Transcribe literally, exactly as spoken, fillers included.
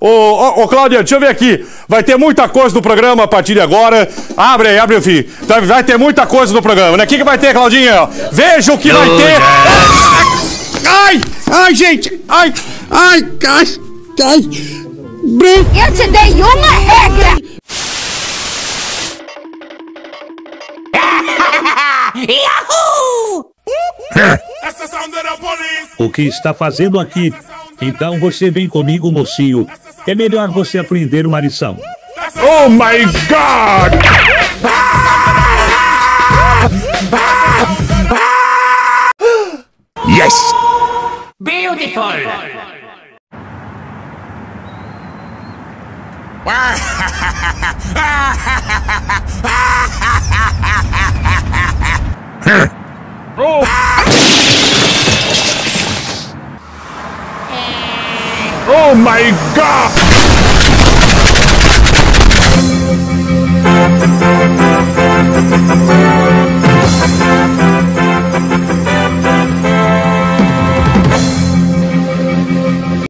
Ô, ô, ô, Cláudia, deixa eu ver aqui. Vai ter muita coisa no programa a partir de agora. Abre aí, abre, filho. Vai ter muita coisa no programa, né? O que, que vai ter, Claudinha? Veja o que vai ter. Ai! Ai, gente! Ai! Ai! Ai! Ai! Eu te dei uma regra! Yahoo! O que está fazendo aqui? Então você vem comigo, mocinho. É melhor você aprender uma lição. Oh my God! Yes! Beautiful! Oh! Oh my God!